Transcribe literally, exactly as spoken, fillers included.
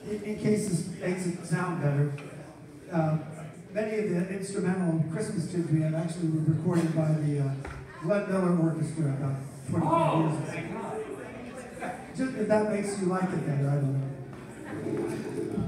in, in case this makes it sound better, uh, many of the instrumental Christmas tunes we have actually were recorded by the uh, Glenn Miller Orchestra about twenty-five Oh, years ago. thank God. Just if that makes you like it better, I don't know.